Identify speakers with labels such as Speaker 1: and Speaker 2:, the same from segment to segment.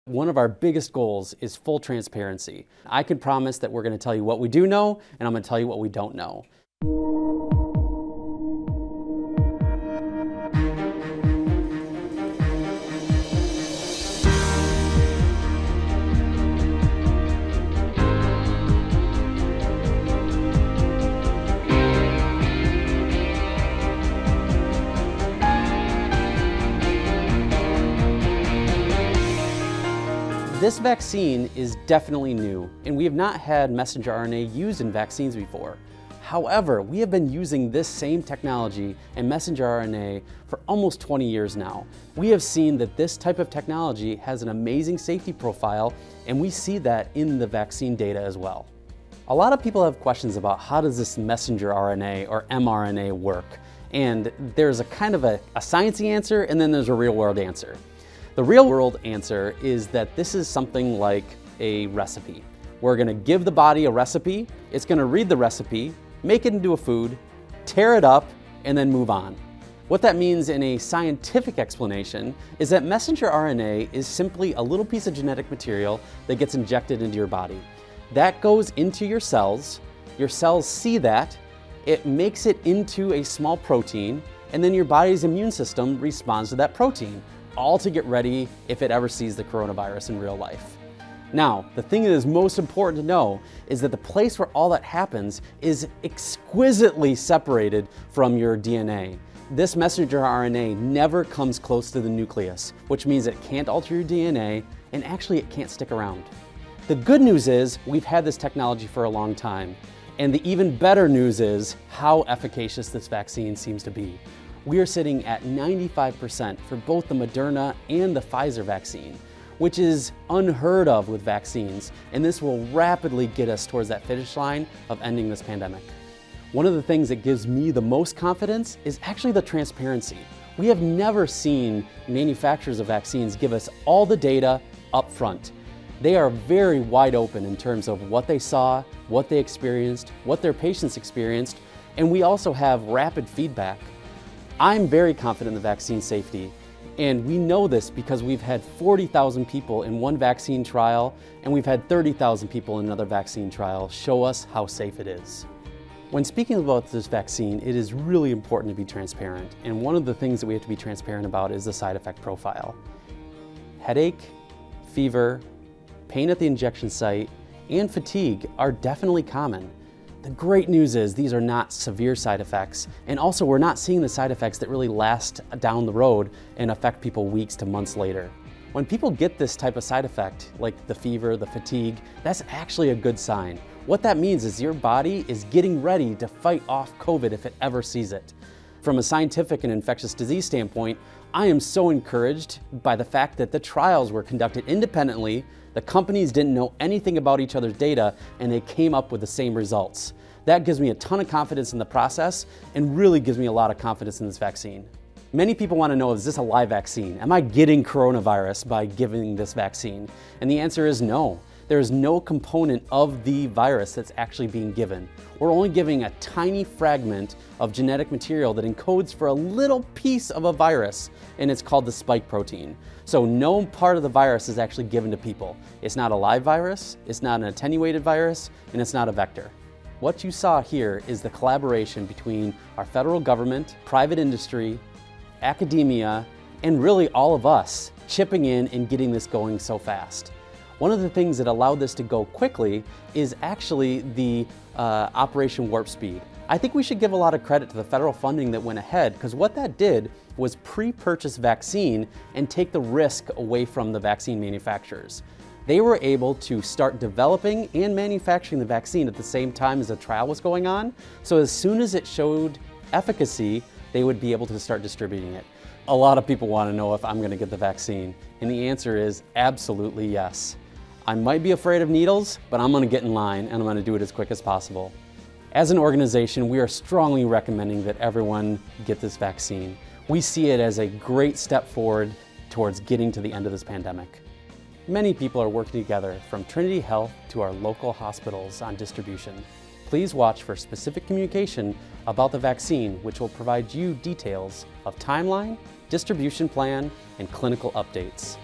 Speaker 1: One of our biggest goals is full transparency. I can promise that we're going to tell you what we do know, and I'm going to tell you what we don't know. This vaccine is definitely new, and we have not had messenger RNA used in vaccines before. However, we have been using this same technology and messenger RNA for almost 20 years now. We have seen that this type of technology has an amazing safety profile, and we see that in the vaccine data as well. A lot of people have questions about how does this messenger RNA or mRNA work? And there's a kind of a sciencey answer, and then there's a real world answer. The real world answer is that this is something like a recipe. We're gonna give the body a recipe, it's gonna read the recipe, make it into a food, tear it up, and then move on. What that means in a scientific explanation is that messenger RNA is simply a little piece of genetic material that gets injected into your body. That goes into your cells see that, it makes it into a small protein, and then your body's immune system responds to that protein, all to get ready if it ever sees the coronavirus in real life. Now, the thing that is most important to know is that the place where all that happens is exquisitely separated from your DNA. This messenger RNA never comes close to the nucleus, which means it can't alter your DNA, and actually it can't stick around. The good news is we've had this technology for a long time, and the even better news is how efficacious this vaccine seems to be. We are sitting at 95% for both the Moderna and the Pfizer vaccine, which is unheard of with vaccines, and this will rapidly get us towards that finish line of ending this pandemic. One of the things that gives me the most confidence is actually the transparency. We have never seen manufacturers of vaccines give us all the data up front. They are very wide open in terms of what they saw, what they experienced, what their patients experienced, and we also have rapid feedback. I'm very confident in the vaccine safety, and we know this because we've had 40,000 people in one vaccine trial, and we've had 30,000 people in another vaccine trial show us how safe it is. When speaking about this vaccine, it is really important to be transparent, and one of the things that we have to be transparent about is the side effect profile. Headache, fever, pain at the injection site, and fatigue are definitely common. The great news is these are not severe side effects, and also we're not seeing the side effects that really last down the road and affect people weeks to months later. When people get this type of side effect, like the fever, the fatigue, that's actually a good sign. What that means is your body is getting ready to fight off COVID if it ever sees it. From a scientific and infectious disease standpoint, I am so encouraged by the fact that the trials were conducted independently, the companies didn't know anything about each other's data, and they came up with the same results. That gives me a ton of confidence in the process and really gives me a lot of confidence in this vaccine. Many people want to know, is this a live vaccine? Am I getting coronavirus by giving this vaccine? And the answer is no. There is no component of the virus that's actually being given. We're only giving a tiny fragment of genetic material that encodes for a little piece of a virus, and it's called the spike protein. So no part of the virus is actually given to people. It's not a live virus, it's not an attenuated virus, and it's not a vector. What you saw here is the collaboration between our federal government, private industry, academia, and really all of us chipping in and getting this going so fast. One of the things that allowed this to go quickly is actually the Operation Warp Speed. I think we should give a lot of credit to the federal funding that went ahead, because what that did was pre-purchase vaccine and take the risk away from the vaccine manufacturers. They were able to start developing and manufacturing the vaccine at the same time as the trial was going on, so as soon as it showed efficacy, they would be able to start distributing it. A lot of people want to know if I'm going to get the vaccine, and the answer is absolutely yes. I might be afraid of needles, but I'm going to get in line and I'm going to do it as quick as possible. As an organization, we are strongly recommending that everyone get this vaccine. We see it as a great step forward towards getting to the end of this pandemic. Many people are working together, from Trinity Health to our local hospitals, on distribution. Please watch for specific communication about the vaccine, which will provide you details of timeline, distribution plan, and clinical updates.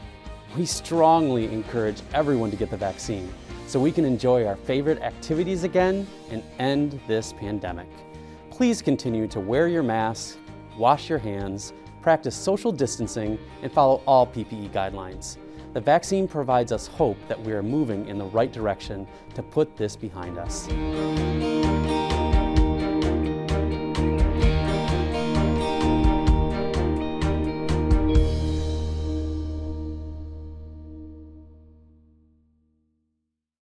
Speaker 1: We strongly encourage everyone to get the vaccine so we can enjoy our favorite activities again and end this pandemic. Please continue to wear your mask, wash your hands, practice social distancing, and follow all PPE guidelines. The vaccine provides us hope that we are moving in the right direction to put this behind us.